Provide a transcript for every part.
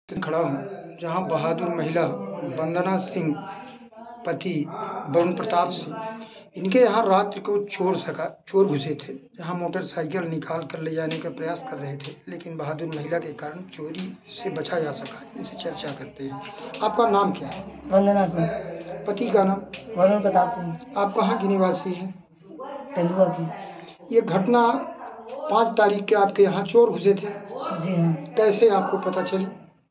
खड़ा हूँ जहाँ बहादुर महिला वंदना सिंह पति वरुण प्रताप सिंह इनके यहाँ रात्रि को चोर घुसे थे, जहाँ मोटरसाइकिल निकाल कर ले जाने का प्रयास कर रहे थे, लेकिन बहादुर महिला के कारण चोरी से बचा जा सका। इनसे चर्चा करते हैं। आपका नाम क्या है? वंदना सिंह। पति का नाम? वरुण प्रताप सिंह। आप कहाँ की निवासी हैं? तेंदुआ की। ये घटना 5 तारीख के आपके यहाँ चोर घुसे थे? जी हाँ। कैसे आपको पता चली?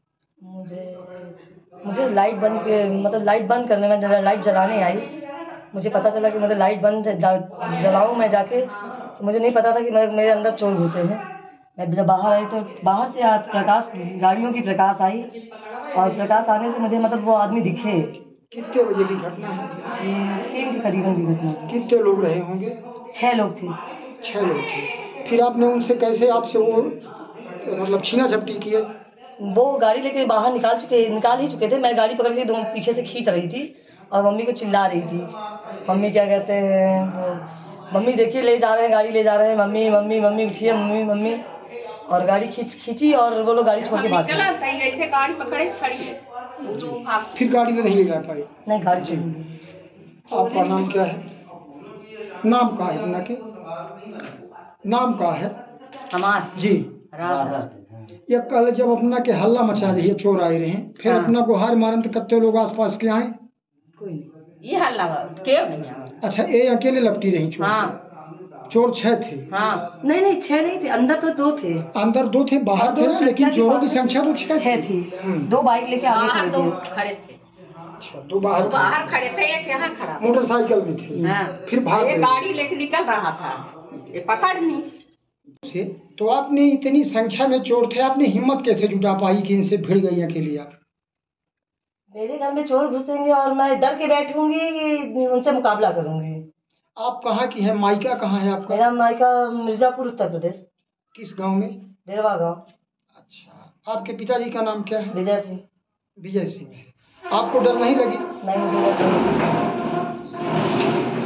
मुझे लाइट बंद करने में लाइट जलाने आई, मुझे पता चला कि लाइट बंद जलाऊं मैं जाके, तो मुझे नहीं पता था कि मेरे अंदर चोर घुसे हैं। मैं जब बाहर आई तो बाहर से गाड़ियों की प्रकाश आई, और प्रकाश आने से मुझे वो आदमी दिखे। कितने बजे की घटना है? 3 के करीबन की घटना। कितने लोग रहे होंगे? 6 लोग थे। 6 लोग थे। फिर आपने उनसे कैसे आपसे वो छीना झपटी किए? वो गाड़ी लेके बाहर निकाल ही चुके थे। मैं गाड़ी पकड़ के पीछे से खींच रही थी और मम्मी को चिल्ला रही थी, मम्मी क्या कहते हैं, मम्मी देखिए ले जा रहे हैं, गाड़ी ले जा रहे हैं, मम्मी मम्मी मम्मी उठिए, मम्मी मम्मी। और गाड़ी खींची और वो लोग गाड़ी छोड़ के भाग गए। गाड़ी पकड़े खड़ी। फिर गाड़ी में नहीं ले जा पाए? नहीं, गाड़ी छोड़। आपका नाम क्या है? नाम का है ना? के नाम का है हमार जी? ये कल जब अपना के हल्ला मचा रही है, चोर आए रहे हैं, फिर अपना को हार मारन तो कत्ते लोग आसपास के आए? ये हल्ला क्यों नहीं? अच्छा, ये अकेले लपटी रही चोर? हाँ। चोर 6 थे? हाँ। नहीं 6 नहीं थे, अंदर तो 2 थे। अंदर 2 थे, बाहर थे ना, लेकिन चोरों की संख्या तो 6 थी। 2 बाइक लेके आगे खड़े थे। अच्छा, 2 बाहर खड़े थे, एक यहाँ खड़ा मोटरसाइकिल में थे। हाँ। फिर भाग गए। गाड़ी लेके निकल रहा था, ये पकड़ नहीं से। तो आपने इतनी संख्या में चोर थे, आपने हिम्मत कैसे जुटा पाई कि इनसे भिड़ गई अकेली आप? मेरे घर में चोर घुसेंगे और मैं डर के बैठूंगी कि उनसे मुकाबला करूंगी। आप कहाँ की हैं? मायका कहाँ है आपका? मेरा मायका मिर्जापुर, उत्तर प्रदेश। किस गांव में? डेरवा गांव। अच्छा, आपके पिताजी का नाम क्या है? विजय सिंह। विजय सिंह। आपको डर नहीं लगी? नहीं, मुझे डर नहीं।